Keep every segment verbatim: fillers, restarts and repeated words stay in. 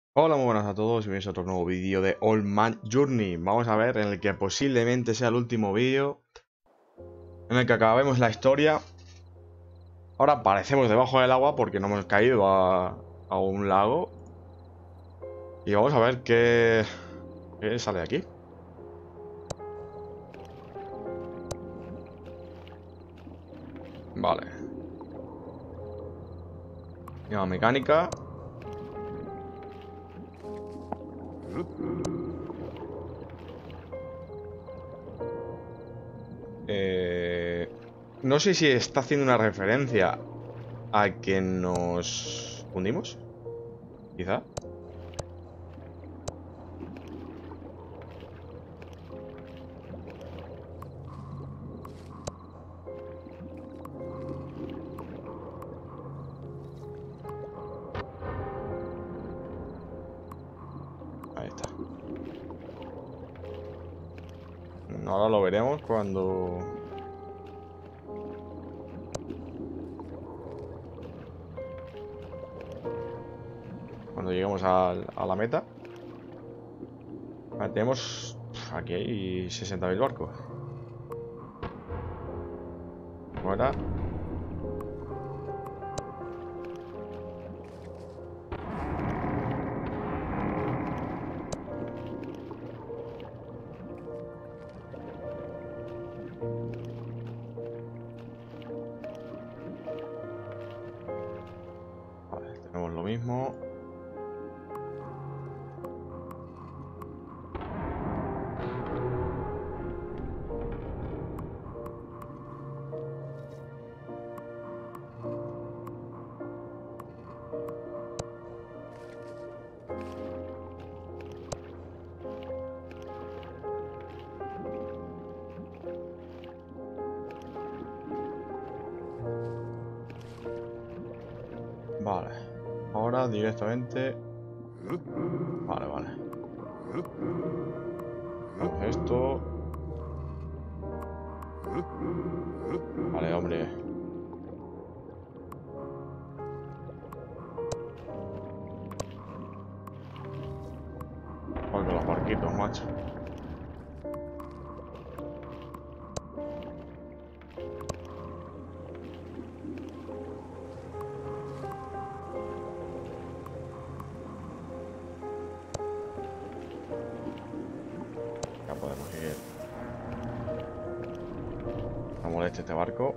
Hola, muy buenas a todos y bienvenidos a otro nuevo vídeo de Old Man Journey. Vamos a ver en el que posiblemente sea el último vídeo en el que acabemos la historia. Ahora aparecemos debajo del agua porque no hemos caído a, a un lago. Y vamos a ver qué, qué sale de aquí. Vale. Llama mecánica. Eh, no sé si está haciendo una referencia a que nos hundimos. Quizá. Ahí está. Ahora lo veremos cuando... Cuando lleguemos al- a la meta. Vale, tenemos... Aquí hay sesenta mil barcos. Fuera. Vale, tenemos lo mismo. Vale. Ahora directamente... Vale, vale. Hacemos esto. Vale, hombre. Joder, con los barquitos, macho. Ya podemos ir. No moleste este barco.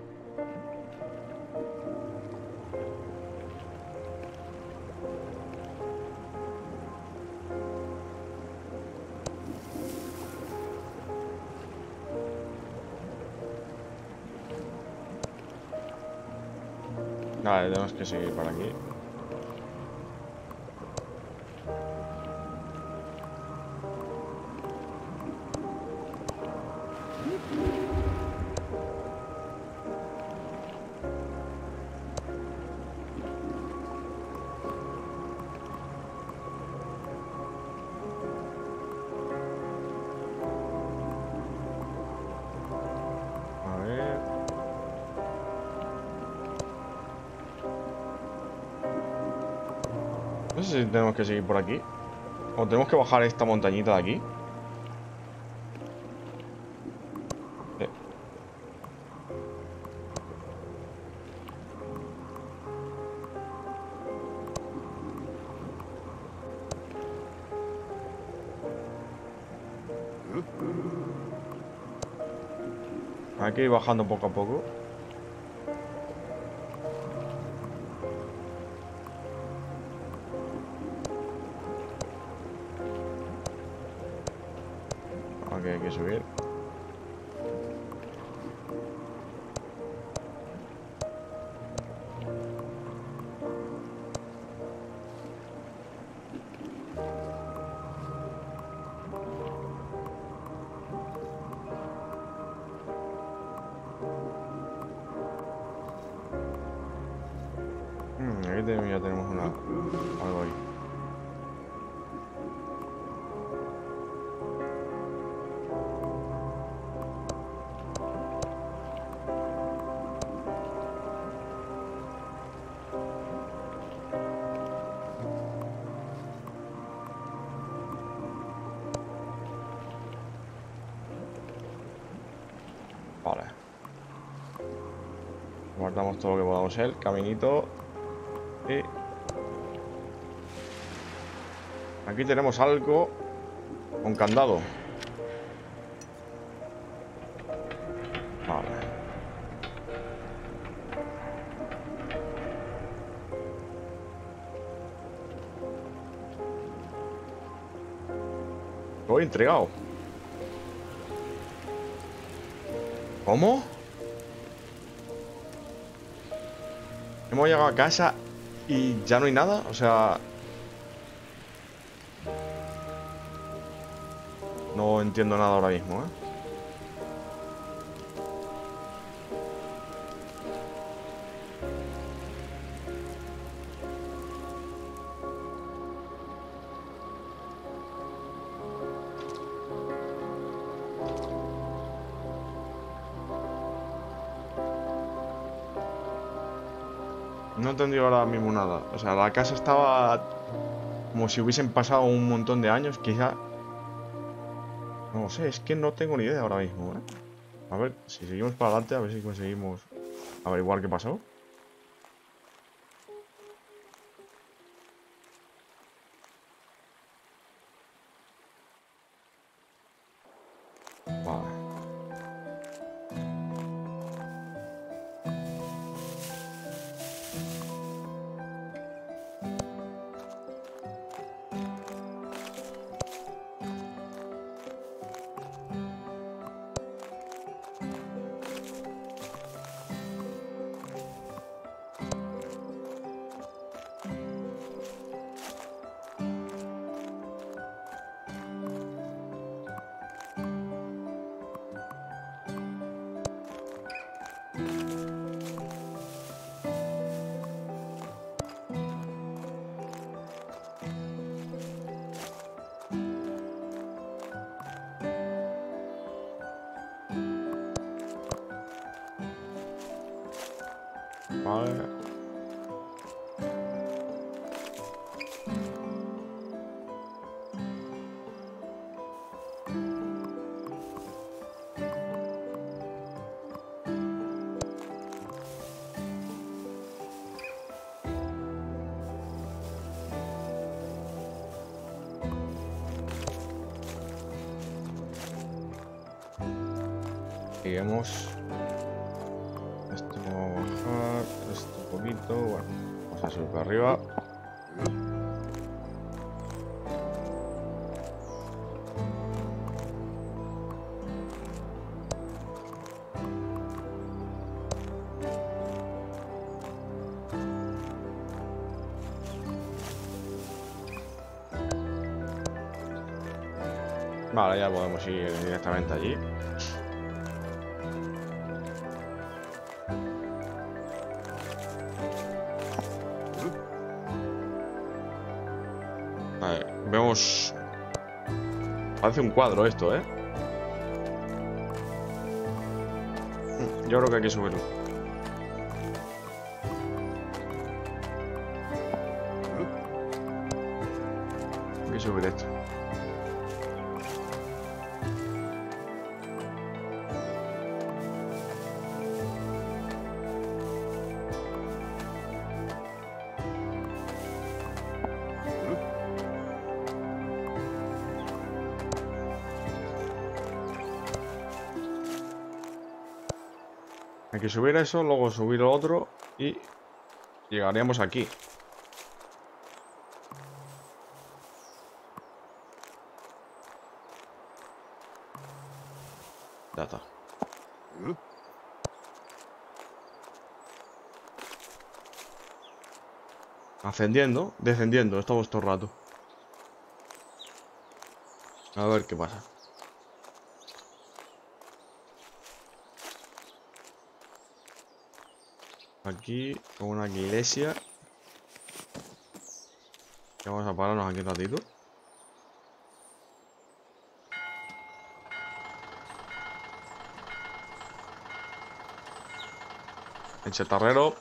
Vale, tenemos que seguir por aquí. A ver. No sé si tenemos que seguir por aquí. O tenemos que bajar esta montañita de aquí. Sí. Hay que ir bajando poco a poco. Aquí hay que subir. Hmm, aquí tenemos- ya tenemos una... algo ahí. Guardamos todo lo que podamos el caminito. Y aquí tenemos algo con candado. Vale. Estoy intrigado. ¿Cómo? Hemos llegado a casa y ya no hay nada, o sea... No entiendo nada ahora mismo, ¿eh? No he entendido ahora mismo nada. O sea, la casa estaba como si hubiesen pasado un montón de años, quizá. No sé, es que no tengo ni idea ahora mismo, ¿eh? A ver, si seguimos para adelante, a ver si conseguimos averiguar qué pasó. Vale. Vale. Seguimos. Esto vamos a bajar. Esto un poquito. Bueno, vamos a subir para arriba. Vale, ya podemos ir directamente allí. Vale, vemos... Parece un cuadro esto, ¿eh? Yo creo que hay que subirlo. Hay que subir esto. Hay que subir eso, luego subir lo otro y llegaríamos aquí. Ya está. Ascendiendo, descendiendo, estamos todo el rato. A ver qué pasa. Aquí, con una iglesia. Ya vamos a pararnos aquí un ratito. El chatarrero.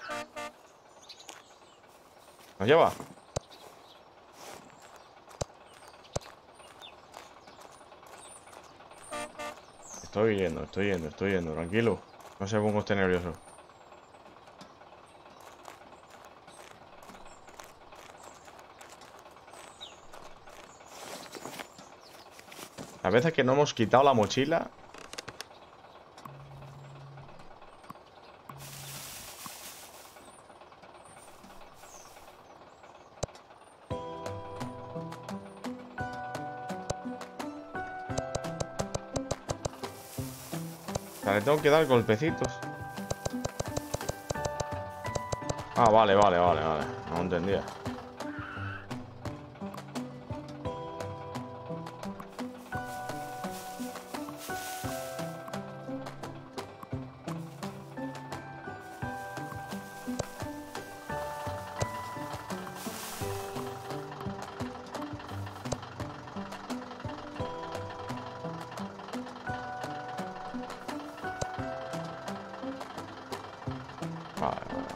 ¿Nos lleva? Estoy yendo, estoy yendo, estoy yendo, tranquilo. No se ponga usted nervioso. A veces que no hemos quitado la mochila. O sea, le tengo que dar golpecitos. Ah, vale, vale, vale, vale. No entendía. Vale, vale.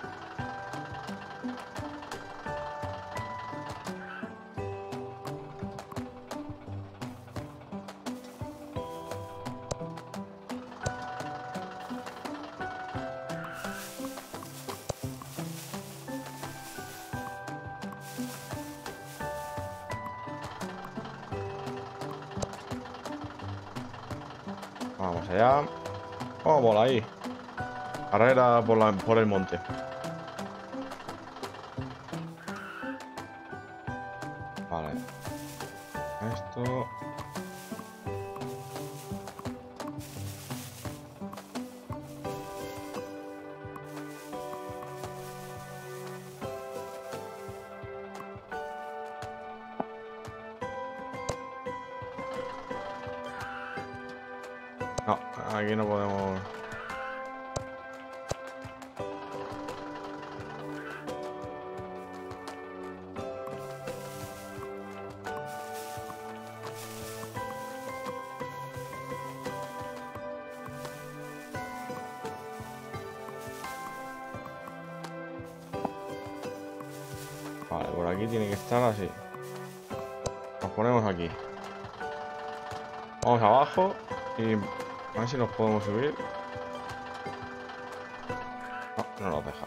Vamos allá. Vamos por ahí. Carrera por, la, por el monte. Vale. Esto. No, aquí no podemos. Vale, por aquí tiene que estar así. Nos ponemos aquí. Vamos abajo y a ver si nos podemos subir. No, no nos deja.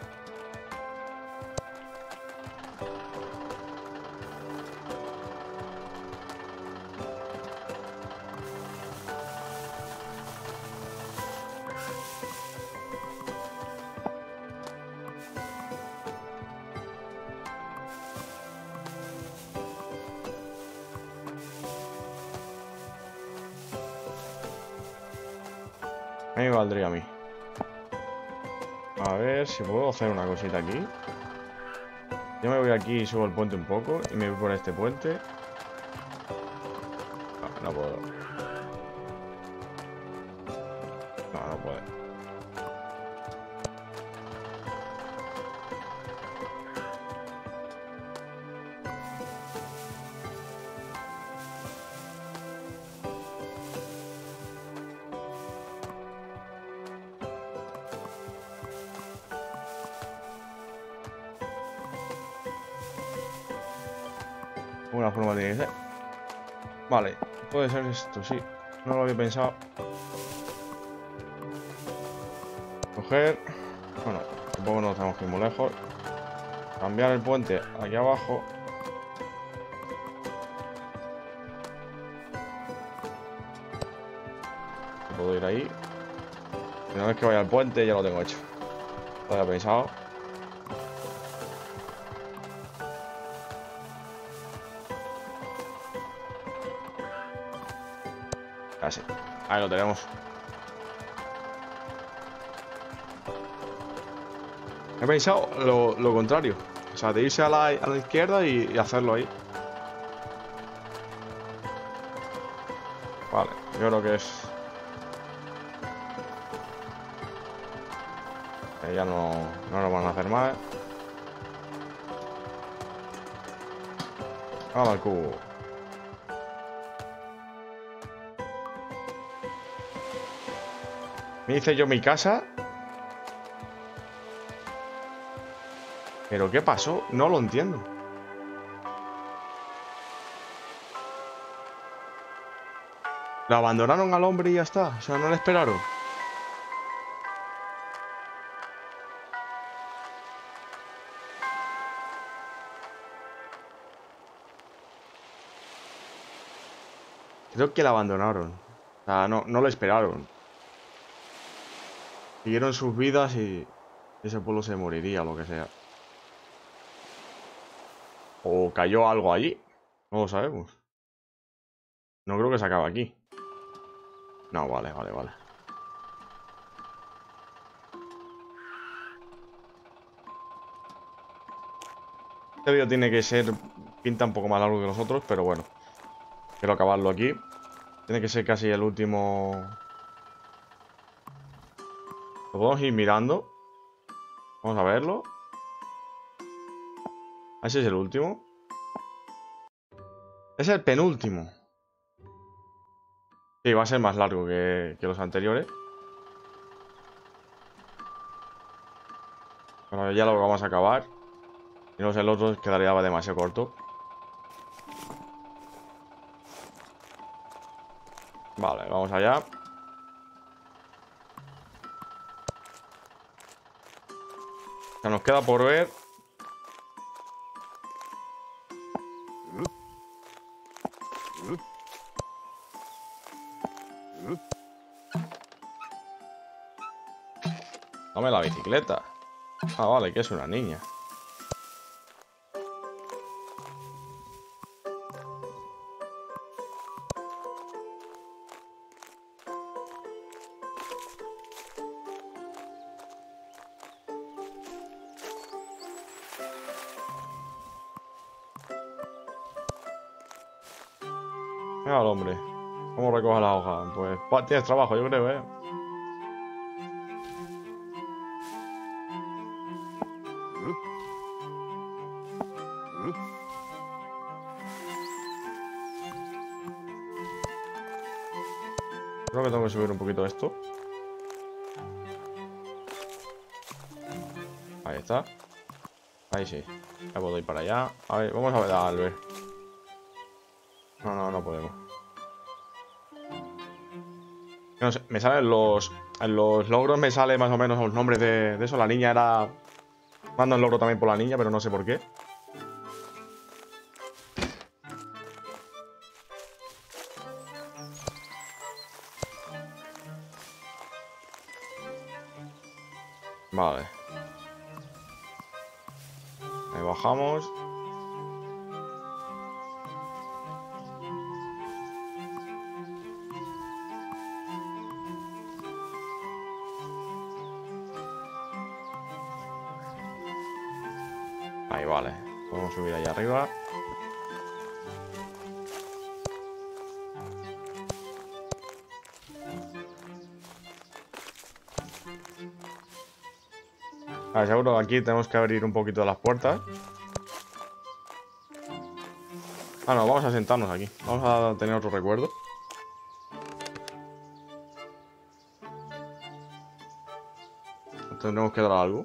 A mí me valdría a mí. A ver si puedo hacer una cosita aquí. Yo me voy aquí y subo el puente un poco. Y me voy por este puente. No, no puedo. No, no puedo. Una forma tiene que ser. Vale, puede ser esto, sí. No lo había pensado. Coger. Bueno, tampoco nos tenemos que ir muy lejos. Cambiar el puente aquí abajo. Puedo ir ahí. Una vez que vaya al puente ya lo tengo hecho. Lo había pensado. Así. Ahí lo tenemos. He pensado lo, lo contrario. O sea, de irse a la, a la izquierda y, y hacerlo ahí. Vale, yo creo que es... Que ya no, no nos van a hacer más. Vamos al cubo. Me hice yo mi casa. ¿Pero qué pasó? No lo entiendo. ¿Lo abandonaron al hombre y ya está? O sea, no le esperaron. Creo que la abandonaron. O sea, no, no lo esperaron. Siguieron sus vidas y ese pueblo se moriría o lo que sea. O cayó algo allí. No lo sabemos. No creo que se acabe aquí. No, vale, vale, vale. Este vídeo tiene que ser... Pinta un poco más largo que los otros, pero bueno. Quiero acabarlo aquí. Tiene que ser casi el último... Lo podemos ir mirando. Vamos a verlo. Ese es el último. Es el penúltimo. Sí, va a ser más largo que, que los anteriores. Pero ya lo vamos a acabar. Si no, el otro quedaría demasiado corto. Vale, vamos allá. O sea, nos queda por ver. Dame la bicicleta. Ah, vale, que es una niña. Mira al hombre. ¿Cómo recoge la hoja? Pues pa, tienes trabajo, yo creo, ¿eh? Creo que tengo que subir un poquito esto. Ahí está. Ahí sí. Ya puedo ir para allá. A ver, vamos a ver a Albert. No, no, no podemos. No sé, me salen los... En los logros me sale más o menos los nombres de, de eso. La niña era... Mando el logro también por la niña, pero no sé por qué. Vale. Ahí bajamos. Ahí, vale. Podemos subir allá arriba. Vale, seguro que aquí tenemos que abrir un poquito las puertas. Ah, no, vamos a sentarnos aquí. Vamos a tener otro recuerdo. Tendremos que dar algo.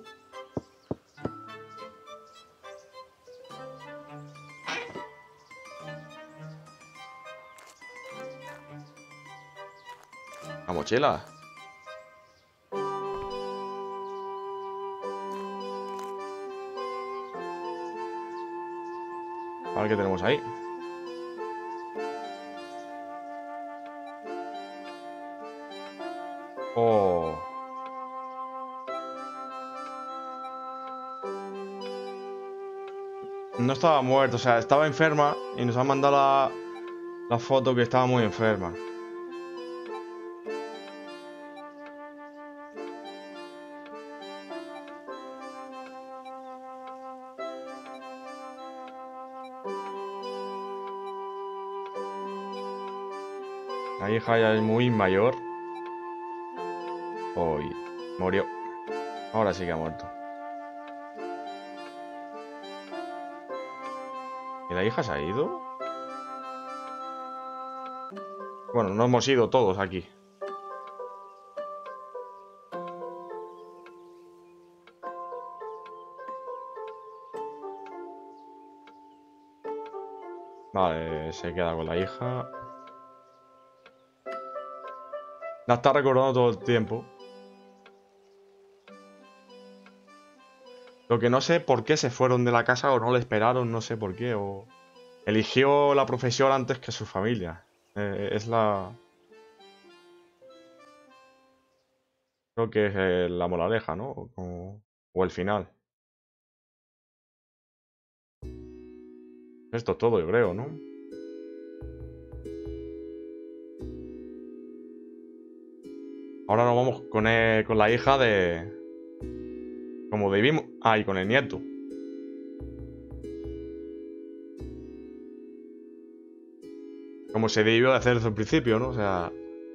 La mochila. A ver qué tenemos ahí. Oh. No estaba muerto, o sea, estaba enferma y nos han mandado la, la foto que estaba muy enferma. La hija ya es muy mayor. Hoy murió. Ahora sí que ha muerto. ¿Y la hija se ha ido? Bueno, no hemos ido todos aquí. Vale, se queda con la hija. La está recordando todo el tiempo. Lo que no sé por qué se fueron de la casa o no le esperaron, no sé por qué. O eligió la profesión antes que su familia. Eh, es la... Creo que es eh, la moraleja, ¿no? O, como- o el final. Esto es todo, yo creo, ¿no? Ahora nos vamos con, eh, con la hija de... Como debimos... Ah, y con el nieto. Como se debió de hacer desde el principio, ¿no? O sea...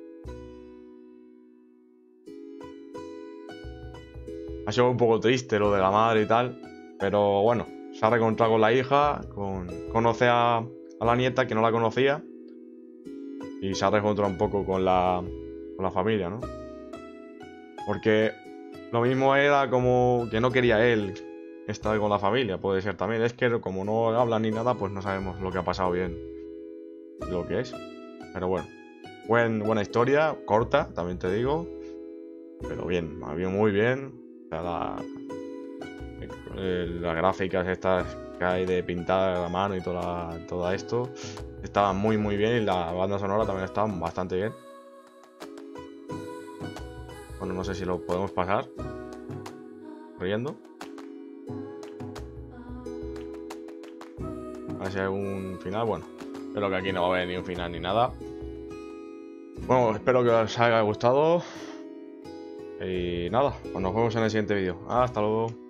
Ha sido un poco triste lo de la madre y tal. Pero bueno, se ha reencontrado con la hija. Con... Conoce a... a la nieta que no la conocía. Y se ha reencontrado un poco con la... Con la familia, ¿no? Porque lo mismo era como que no quería él estar con la familia, puede ser también. Es que como no hablan ni nada, pues no sabemos lo que ha pasado bien, lo que es. Pero bueno, buen, buena historia, corta, también te digo. Pero bien, ha bien, muy bien. O sea, la, eh, las gráficas estas que hay de pintar a la mano y toda, todo esto estaban muy muy bien y la banda sonora también estaba bastante bien. Bueno, no sé si lo podemos pasar riendo. A ver si hay un final. Bueno, espero que aquí no va a haber ni un final ni nada. Bueno, espero que os haya gustado. Y nada, pues nos vemos en el siguiente vídeo. Hasta luego.